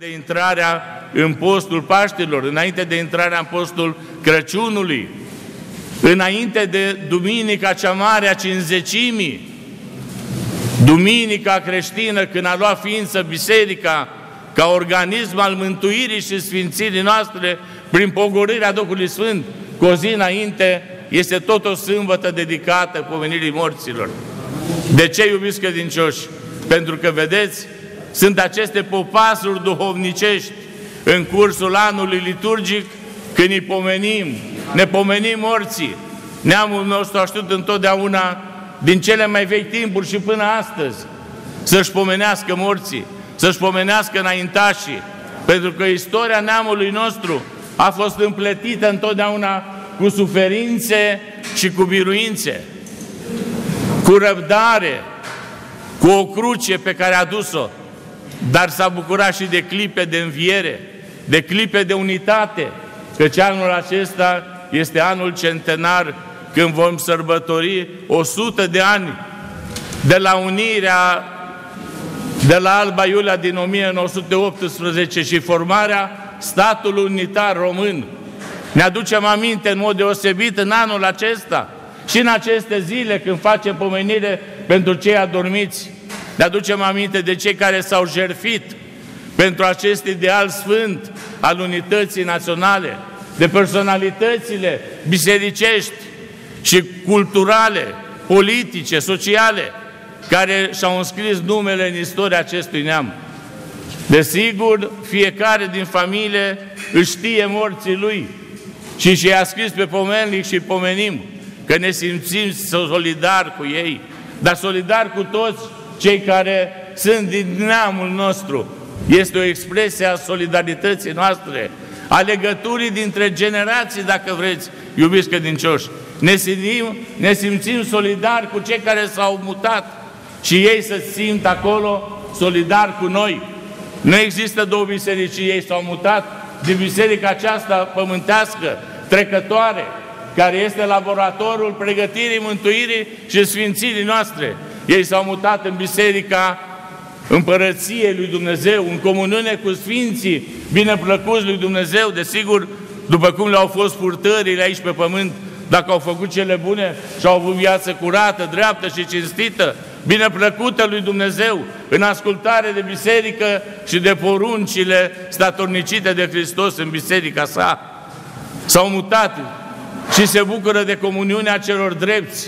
de intrarea în postul Paștilor, înainte de intrarea în postul Crăciunului, înainte de Duminica cea Mare a Cincizecimii, Duminica creștină, când a luat ființă Biserica ca organism al mântuirii și sfințirii noastre prin pogorârea Duhului Sfânt, cu o zi înainte, este tot o sâmbătă dedicată pomenirii morților. De ce, iubiți credincioși? Pentru că, vedeți, sunt aceste popasuri duhovnicești în cursul anului liturgic, când îi pomenim, ne pomenim morții. Neamul nostru a știut întotdeauna, din cele mai vechi timpuri și până astăzi, să-și pomenească morții, să-și pomenească înaintașii, pentru că istoria neamului nostru a fost împletită întotdeauna cu suferințe și cu biruințe, cu răbdare, cu o cruce pe care a dus-o, dar s-a bucurat și de clipe de înviere, de clipe de unitate, căci anul acesta este anul centenar, când vom sărbători 100 de ani de la unirea de la Alba Iulia din 1918 și formarea statului unitar român. Ne aducem aminte în mod deosebit în anul acesta și în aceste zile când facem pomenire pentru cei adormiți. Ne aducem aminte de cei care s-au jertfit pentru acest ideal sfânt al unității naționale, de personalitățile bisericești și culturale, politice, sociale, care și-au înscris numele în istoria acestui neam. Desigur, fiecare din familie își știe morții lui și și-a scris pe pomelnic și pomenim, că ne simțim solidari cu ei, dar solidari cu toți cei care sunt din neamul nostru. Este o expresie a solidarității noastre, a legăturii dintre generații, dacă vreți, iubiți credincioși. Ne simțim solidari cu cei care s-au mutat și ei se simt acolo solidari cu noi. Nu există două biserici, ei s-au mutat din biserica aceasta pământească, trecătoare, care este laboratorul pregătirii, mântuirii și sfințirii noastre. Ei s-au mutat în biserica Împărăției lui Dumnezeu, în comuniune cu sfinții bineplăcuți lui Dumnezeu, desigur, după cum le-au fost purtările aici pe pământ, dacă au făcut cele bune și au avut viață curată, dreaptă și cinstită, bineplăcută lui Dumnezeu, în ascultare de biserică și de poruncile statornicite de Hristos în biserica sa. S-au mutat și se bucură de comuniunea celor drepți.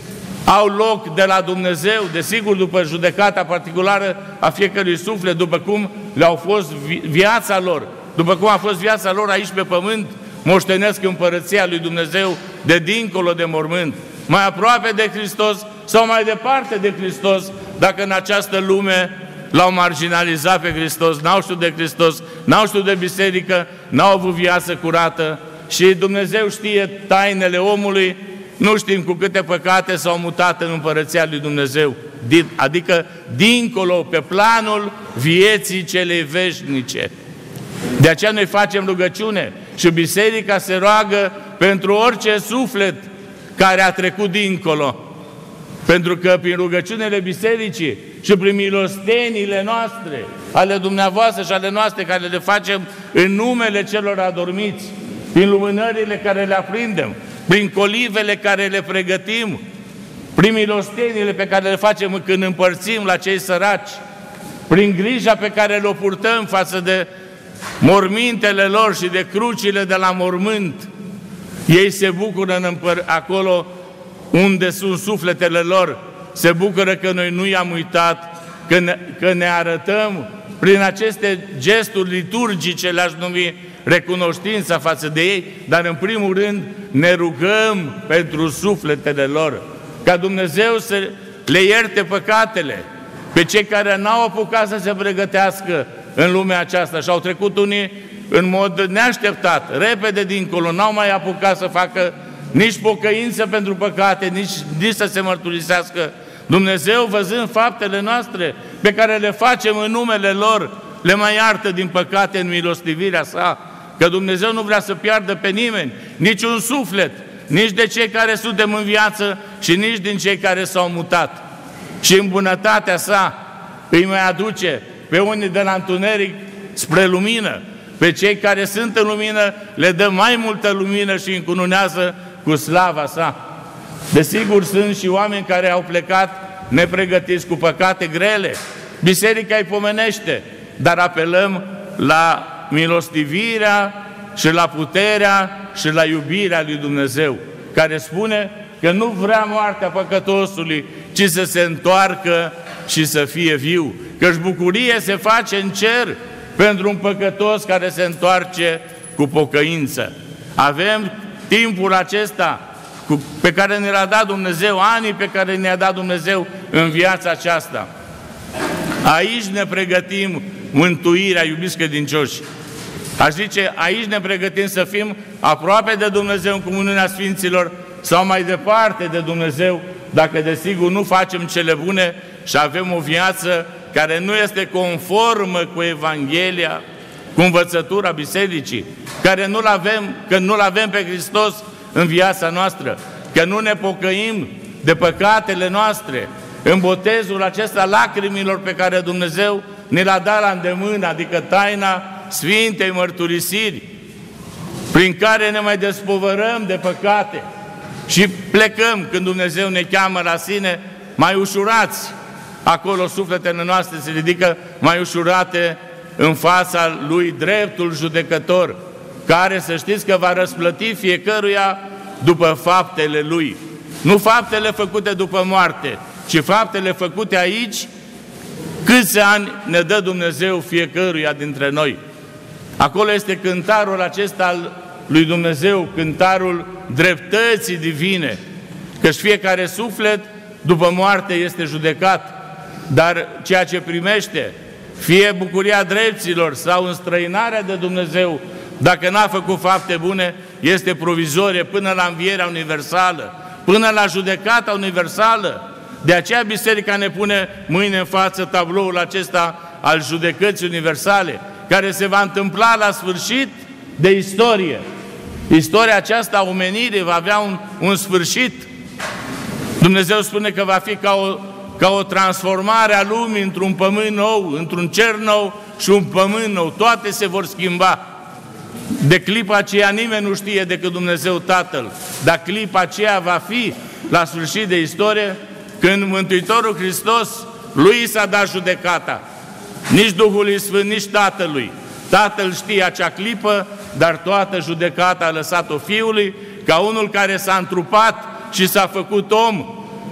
Au loc de la Dumnezeu, desigur, după judecata particulară a fiecărui suflet, după cum le-au fost viața lor, după cum a fost viața lor aici pe pământ, moștenesc împărăția lui Dumnezeu de dincolo de mormânt, mai aproape de Hristos sau mai departe de Hristos, dacă în această lume l-au marginalizat pe Hristos, n-au știut de Hristos, n-au știut de biserică, n-au avut viață curată și Dumnezeu știe tainele omului. Nu știm cu câte păcate s-au mutat în împărăția lui Dumnezeu, adică dincolo, pe planul vieții celei veșnice. De aceea noi facem rugăciune și biserica se roagă pentru orice suflet care a trecut dincolo. Pentru că prin rugăciunile bisericii și prin milosteniile noastre, ale dumneavoastră și ale noastre, care le facem în numele celor adormiți, prin lumânările care le aprindem, prin colivele care le pregătim, prin milosteniile pe care le facem când împărțim la cei săraci, prin grija pe care le-o purtăm față de mormintele lor și de crucile de la mormânt, ei se bucură acolo unde sunt sufletele lor, se bucură că noi nu i-am uitat, că ne arătăm prin aceste gesturi liturgice, le-aș numi recunoștința față de ei, dar în primul rând ne rugăm pentru sufletele lor, ca Dumnezeu să le ierte păcatele pe cei care n-au apucat să se pregătească în lumea aceasta și au trecut unii în mod neașteptat, repede dincolo, n-au mai apucat să facă nici pocăință pentru păcate, nici să se mărturisească. Dumnezeu, văzând faptele noastre pe care le facem în numele lor, le mai iartă din păcate în milostivirea sa, că Dumnezeu nu vrea să piardă pe nimeni, nici un suflet, nici de cei care suntem în viață și nici din cei care s-au mutat. Și în bunătatea sa îi mai aduce pe unii de la întuneric spre lumină. Pe cei care sunt în lumină le dă mai multă lumină și încununează cu slava sa. Desigur, sunt și oameni care au plecat nepregătiți cu păcate grele. Biserica îi pomenește, dar apelăm la milostivirea și la puterea și la iubirea lui Dumnezeu, care spune că nu vrea moartea păcătosului, ci să se întoarcă și să fie viu. Căci bucurie se face în cer pentru un păcătos care se întoarce cu pocăință. Avem timpul acesta pe care ne l-a dat Dumnezeu, anii pe care ne-a dat Dumnezeu în viața aceasta. Aici ne pregătim mântuirea, iubiți credincioși. Aș zice, aici ne pregătim să fim aproape de Dumnezeu în comuniunea Sfinților sau mai departe de Dumnezeu, dacă desigur nu facem cele bune și avem o viață care nu este conformă cu Evanghelia, cu învățătura Bisericii, care că nu-L avem pe Hristos în viața noastră, că nu ne pocăim de păcatele noastre, în botezul acesta lacrimilor pe care Dumnezeu ne l-a dat la îndemână, adică taina Sfintei Mărturisiri, prin care ne mai despovărăm de păcate și plecăm când Dumnezeu ne cheamă la sine, mai ușurați. Acolo sufletele noastre se ridică mai ușurate în fața Lui dreptul judecător, care să știți că va răsplăti fiecăruia după faptele lui. Nu faptele făcute după moarte, ci faptele făcute aici, câți ani ne dă Dumnezeu fiecăruia dintre noi. Acolo este cântarul acesta al lui Dumnezeu, cântarul dreptății divine, căci fiecare suflet după moarte este judecat, dar ceea ce primește, fie bucuria drepților sau înstrăinarea de Dumnezeu, dacă n-a făcut fapte bune, este provizorie până la învierea universală, până la judecata universală. De aceea Biserica ne pune mâine în față tabloul acesta al judecății universale, care se va întâmpla la sfârșit de istorie. Istoria aceasta a omenirii va avea un sfârșit. Dumnezeu spune că va fi ca o transformare a lumii într-un pământ nou, într-un cer nou și un pământ nou. Toate se vor schimba. De clipa aceea nimeni nu știe decât Dumnezeu Tatăl, dar clipa aceea va fi la sfârșit de istorie, când Mântuitorul Hristos, Lui s-a dat judecata. Nici Duhului Sfânt, nici Tatălui. Tatăl știe acea clipă, dar toată judecata a lăsat-o Fiului, ca unul care s-a întrupat și s-a făcut om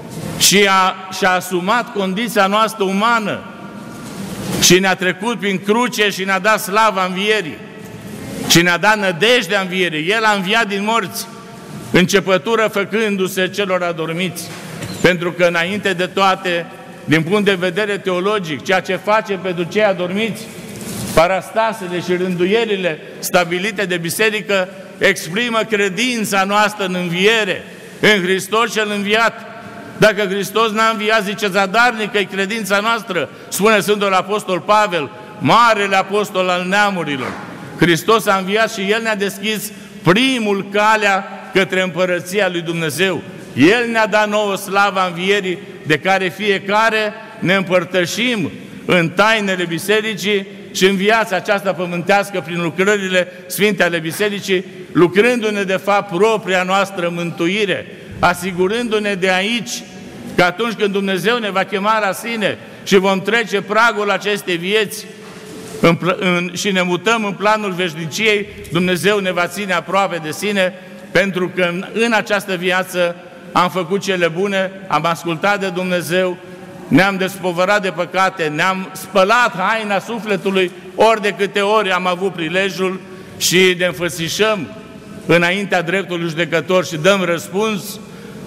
și-a asumat condiția noastră umană și ne-a trecut prin cruce și ne-a dat slava învierii și ne-a dat nădejdea învierii. El a înviat din morți, începătură făcându-se celor adormiți. Pentru că înainte de toate, din punct de vedere teologic, ceea ce face pentru cei adormiți, parastasele și rânduielile stabilite de biserică exprimă credința noastră în înviere, în Hristos cel înviat. Dacă Hristos n-a înviat, zice, zadarnică-i credința noastră, spune Sfântul Apostol Pavel, marele apostol al neamurilor. Hristos a înviat și El ne-a deschis primul calea către împărăția lui Dumnezeu. El ne-a dat nouă slava învierii, de care fiecare ne împărtășim în tainele Bisericii și în viața aceasta pământească prin lucrările sfinte ale Bisericii, lucrându-ne de fapt propria noastră mântuire, asigurându-ne de aici că atunci când Dumnezeu ne va chema la sine și vom trece pragul acestei vieți și ne mutăm în planul veșniciei, Dumnezeu ne va ține aproape de sine, pentru că în această viață am făcut cele bune, am ascultat de Dumnezeu, ne-am despovărat de păcate, ne-am spălat haina sufletului ori de câte ori am avut prilejul și ne înfățișăm înaintea dreptului judecător și dăm răspuns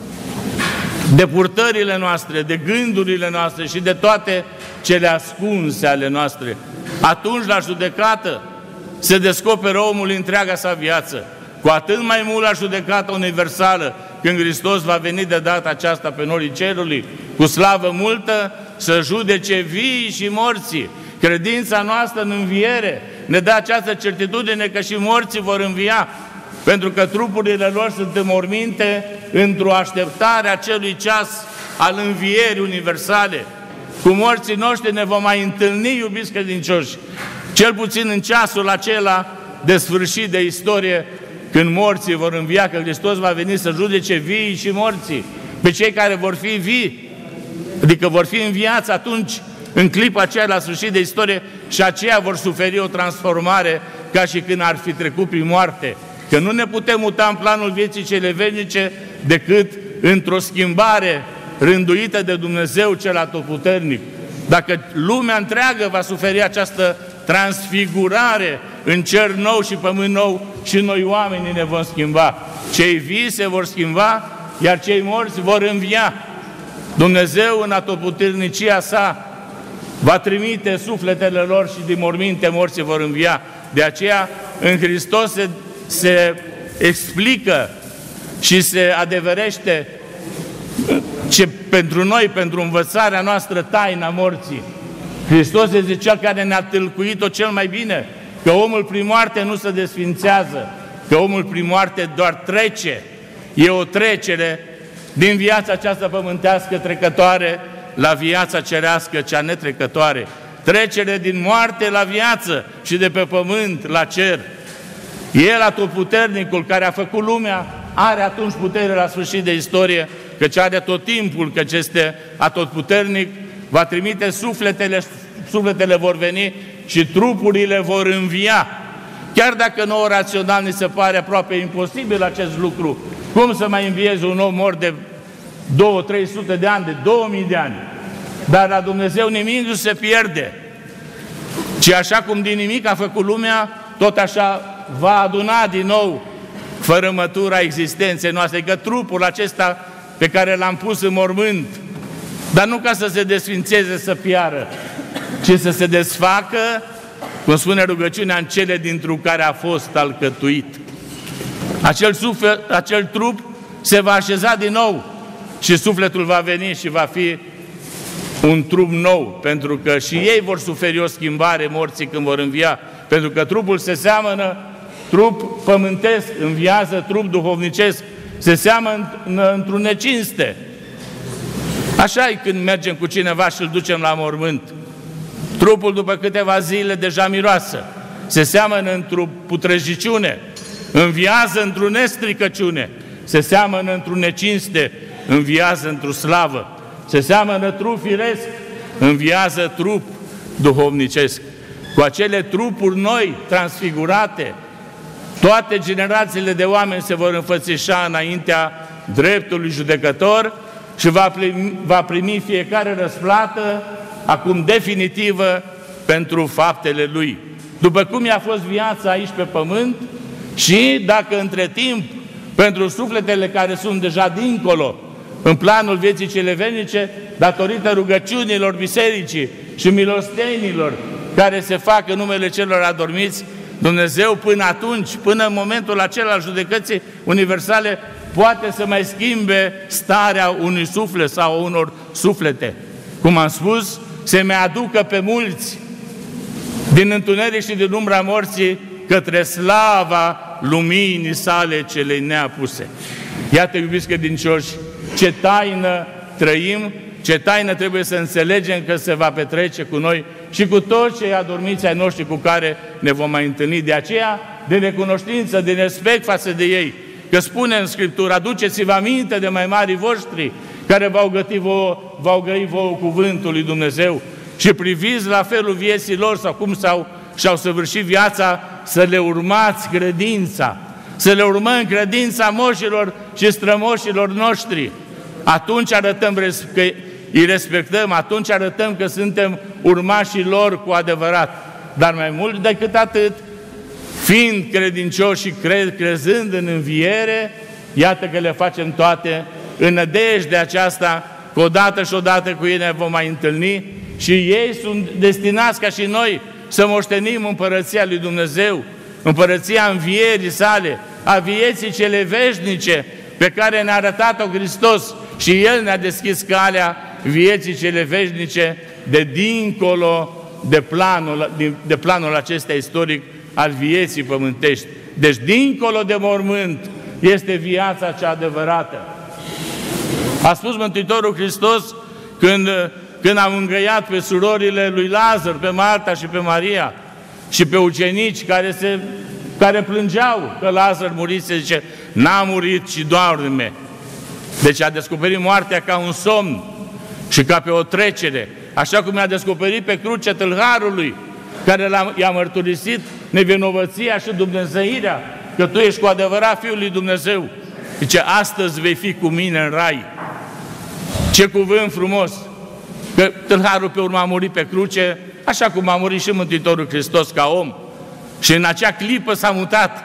de purtările noastre, de gândurile noastre și de toate cele ascunse ale noastre. Atunci, la judecată, se descoperă omul întreaga sa viață. Cu atât mai mult la judecata universală, când Hristos va veni de data aceasta pe norii cerului, cu slavă multă, să judece vii și morții. Credința noastră în înviere ne dă această certitudine că și morții vor învia, pentru că trupurile lor sunt în morminte într-o așteptare a acelui ceas al învierii universale. Cu morții noștri ne vom mai întâlni, iubiți credincioși, Cel puțin în ceasul acela de sfârșit de istorie, când morții vor învia, că Hristos va veni să judece vii și morții, pe cei care vor fi vii, adică vor fi înviați atunci, în clipa aceea la sfârșit de istorie, și aceia vor suferi o transformare ca și când ar fi trecut prin moarte. Că nu ne putem muta în planul vieții cele veșnice decât într-o schimbare rânduită de Dumnezeu cel atotputernic. Dacă lumea întreagă va suferi această transfigurare în cer nou și pământ nou, și noi oamenii ne vom schimba. Cei vii se vor schimba, iar cei morți vor învia. Dumnezeu, în atotputernicia sa, va trimite sufletele lor și din morminte morții vor învia. De aceea, în Hristos se explică și se adeverește ce pentru noi, pentru învățarea noastră, taina morții. Hristos este Cel care ne-a tâlcuit-o cel mai bine, că omul prin moarte nu se desfințează, că omul prin moarte doar trece. E o trecere din viața aceasta pământească trecătoare la viața cerească, cea netrecătoare. Trecere din moarte la viață și de pe pământ la cer. El, atotputernicul care a făcut lumea, are atunci putere la sfârșit de istorie, căci are tot timpul, căci este atotputernic, va trimite sufletele vor veni și trupurile vor învia. Chiar dacă nouă rațional ni se pare aproape imposibil acest lucru, cum să mai înviezi un om mort de 200-300 de ani, de 2000 de ani? Dar la Dumnezeu nimic nu se pierde, ci așa cum din nimic a făcut lumea, tot așa va aduna din nou fărâmătura existenței noastre, că trupul acesta pe care l-am pus în mormânt, dar nu ca să se desfințeze, să piară, ci să se desfacă, cum spune rugăciunea, în cele dintr-un care a fost alcătuit. Acel trup se va așeza din nou și sufletul va veni și va fi un trup nou, pentru că și ei vor suferi o schimbare, morții, când vor învia, pentru că trupul se seamănă, trup pământesc înviază trup duhovnicesc, se seamănă într-un necinste. Așa e când mergem cu cineva și îl ducem la mormânt. Trupul după câteva zile deja miroasă, se seamănă într-o putrejiciune, înviază într-o nestricăciune, se seamănă într-un necinste, înviază într-o slavă, se seamănă trup firesc, înviază trup duhovnicesc. Cu acele trupuri noi, transfigurate, toate generațiile de oameni se vor înfățișa înaintea dreptului judecător și va primi fiecare răsplată, acum definitivă, pentru faptele lui. După cum i-a fost viața aici pe pământ, și dacă între timp, pentru sufletele care sunt deja dincolo, în planul vieții cele veșnice, datorită rugăciunilor bisericii și milostenilor care se fac în numele celor adormiți, Dumnezeu până atunci, până în momentul acela al judecății universale, poate să mai schimbe starea unui suflet sau a unor suflete. Cum am spus, se mai aducă pe mulți din întuneric și din umbra morții către slava luminii sale celei neapuse. Iată, iubiți credincioși, ce taină trăim, ce taină trebuie să înțelegem că se va petrece cu noi și cu toți cei adormiți ai noștri cu care ne vom mai întâlni. De aceea, de recunoștință, de respect față de ei, că spune în Scriptură, aduceți-vă aminte de mai marii voștri care v-au găit vouă cuvântul lui Dumnezeu și priviți la felul vieții lor sau cum și-au săvârșit viața, să le urmați credința, să le urmăm credința moșilor și strămoșilor noștri. Atunci arătăm că îi respectăm, atunci arătăm că suntem urmașii lor cu adevărat. Dar mai mult decât atât, fiind credincioși și crezând în înviere, iată că le facem toate în nădejdea aceasta, că odată și odată cu ei ne vom mai întâlni și ei sunt destinați ca și noi să moștenim împărăția lui Dumnezeu, împărăția învierii sale, a vieții cele veșnice pe care ne-a arătat-o Hristos și El ne-a deschis calea vieții cele veșnice de dincolo de planul acesta istoric al vieții pământești. Deci dincolo de mormânt este viața cea adevărată. A spus Mântuitorul Hristos când a mângâiat pe surorile lui Lazar, pe Marta și pe Maria, și pe ucenici care plângeau că Lazar murise, zice, n-a murit, ci doarme. Deci a descoperit moartea ca un somn și ca pe o trecere, așa cum i-a descoperit pe cruce tâlharului, care i-a mărturisit nevinovăția și dumnezeirea, că tu ești cu adevărat Fiul lui Dumnezeu. Zice, astăzi vei fi cu mine în rai. Ce cuvânt frumos! Că tâlharul pe urmă a murit pe cruce, așa cum a murit și Mântuitorul Hristos ca om. Și în acea clipă s-a mutat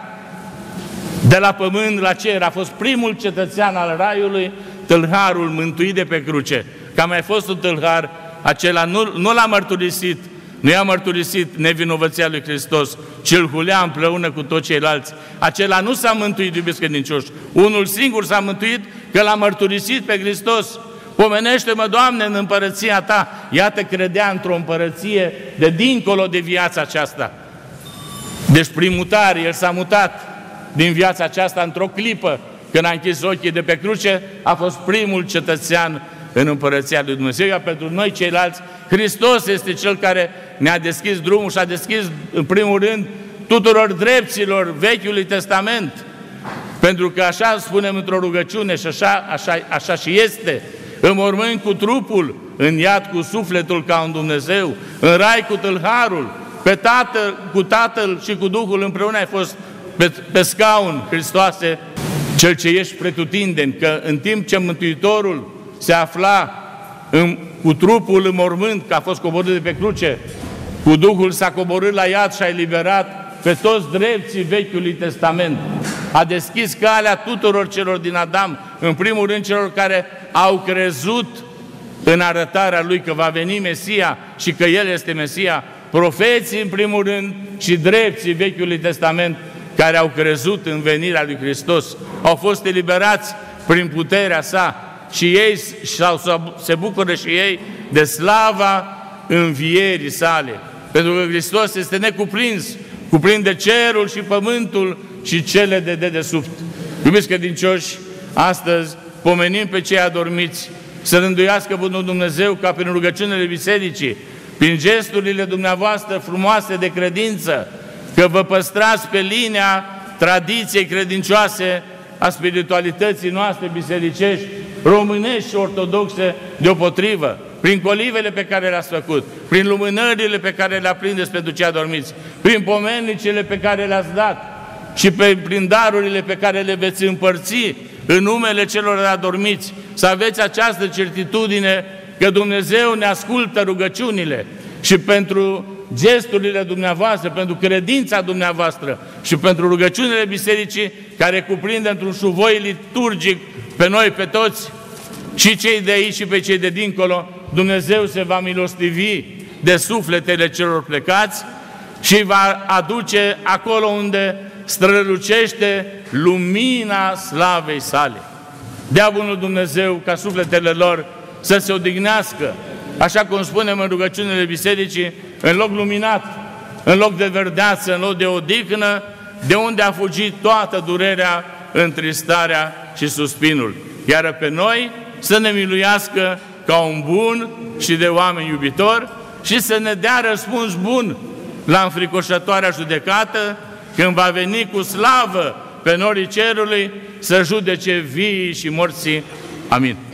de la pământ la cer. A fost primul cetățean al raiului, tâlharul mântuit de pe cruce. Că a mai fost un tâlhar, acela nu l-a mărturisit, nu i-a mărturisit nevinovăția lui Hristos, ci îl hulea împreună cu toți ceilalți. Acela nu s-a mântuit, iubiți credincioși. Unul singur s-a mântuit, că l-a mărturisit pe Hristos. Pomenește-mă, Doamne, în împărăția Ta. Iată, credea într-o împărăție de dincolo de viața aceasta. Deci prin mutare, el s-a mutat din viața aceasta într-o clipă. Când a închis ochii de pe cruce, a fost primul cetățean în împărăția lui Dumnezeu. Iar pentru noi ceilalți, Hristos este Cel care ne-a deschis drumul și a deschis, în primul rând, tuturor drepților Vechiului Testament. Pentru că așa spunem într-o rugăciune și așa și este. În mormânt cu trupul, în iad cu sufletul ca un Dumnezeu, în rai cu tâlharul, cu Tatăl și cu Duhul împreună ai fost pe scaun, Hristoase, Cel ce ești pretutindeni, că în timp ce Mântuitorul se afla cu trupul în mormânt, că a fost coborât de pe cruce, cu Duhul s-a coborât la iad și a eliberat pe toți drepții Vechiului Testament. A deschis calea tuturor celor din Adam, în primul rând celor care au crezut în arătarea Lui că va veni Mesia și că El este Mesia, profeții în primul rând și drepții Vechiului Testament care au crezut în venirea lui Hristos, au fost eliberați prin puterea sa și ei se bucură și ei de slava învierii sale. Pentru că Hristos este necuprins, cuprinde cerul și pământul și cele de dedesubt. Iubiți credincioși, astăzi pomenim pe cei adormiți, să rânduiască Bunul Dumnezeu ca prin rugăciunile bisericii, prin gesturile dumneavoastră frumoase de credință, că vă păstrați pe linia tradiției credincioase a spiritualității noastre bisericești, românești și ortodoxe deopotrivă, prin colivele pe care le-ați făcut, prin lumânările pe care le aprindeți pentru cei adormiți, prin pomenicile pe care le-ați dat și prin darurile pe care le veți împărți în numele celor adormiți, să aveți această certitudine că Dumnezeu ne ascultă rugăciunile și pentru gesturile dumneavoastră, pentru credința dumneavoastră și pentru rugăciunile bisericii care cuprinde într-un șuvoi liturgic pe noi, pe toți, și cei de aici și pe cei de dincolo, Dumnezeu se va milostivi de sufletele celor plecați și va aduce acolo unde strălucește lumina slavei sale. Dea Bunul Dumnezeu ca sufletele lor să se odihnească, așa cum spunem în rugăciunile bisericii, în loc luminat, în loc de verdeață, în loc de odihnă, de unde a fugit toată durerea, întristarea și suspinul. Iar pe noi să ne miluiască ca un bun și de oameni iubitor și să ne dea răspuns bun la înfricoșătoarea judecată, când va veni cu slavă pe norii cerului să judece vii și morții. Amin.